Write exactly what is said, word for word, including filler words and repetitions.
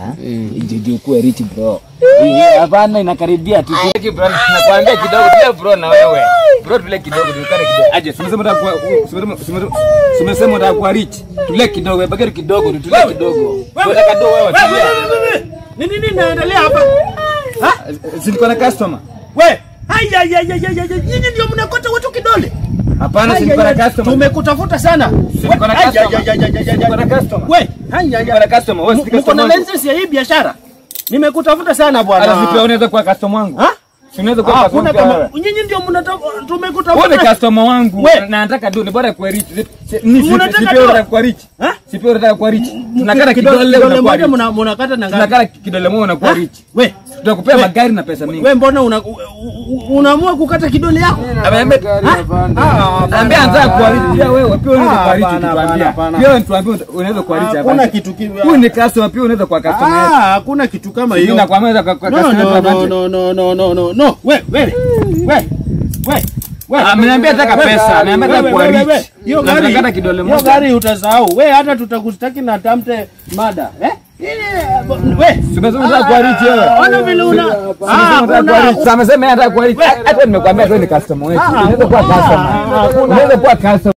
Ndio kuwa rich bro. Hapana inakaribia tu. Bro nakwambia kidogo pia bro na wewe. Bro tule kidogo tukare kidogo. Aje simesema utakuwa simesema utakuwa rich. Tule kidogo, bagari kidogo, tule kidogo. Unataka do wewe. Nini nini naendelea hapa? Ha? Silikuwa na customer. We, haya haya haya haya. Nyinyi ndio mnakota watu kidole. Hapana silikuwa na customer. Tumekutafuta sana. Silikuwa na customer. Silikuwa na customer. We, haya haya na customer. Wewe uko na license ya hii biashara? Nimekutafuta sana bwana. Alafu pia unaweza kuwa customer wangu. Ha? Unaweza kuwa customer wangu. Nyinyi ndio mnataka tumekutafuta. Wewe customer wangu na nataka do ni bora kwa rich. Ni sipeora kwa rich. Ha? Sipeora kwa rich. Tunakata kidole moja mnakata na ngapi? Tunakata kidole moja na kwa rich. We, tutakupea magari na pesa mingi. Wewe mbona unaamua kukata kidole yako? Ambia anza kwa rich pia wewe pia unaweza kwa rich tukwambia. Pia tuambie unaweza kwa rich hapa. Hakuna kitu kingine. Huyu ni customer pia unaweza kwa customer. Ah, hakuna kitu kama hiyo. Mimi nakwambia kwa customer. No no no no no no no. We, we, we, we. Ameniambia nataka pesa, ameniambia kwa rich. Hiyo gari nataka kidole moja. Hiyo gari utasahau. We hata tutakustaki na tamte mada. Eh? We, simesema kwa rich wewe. Ona vile una ah, unasema nataka kwa rich. Hata nimekwambia wewe ni customer wetu. Unaweza kuwa customer. Unaweza kuwa customer.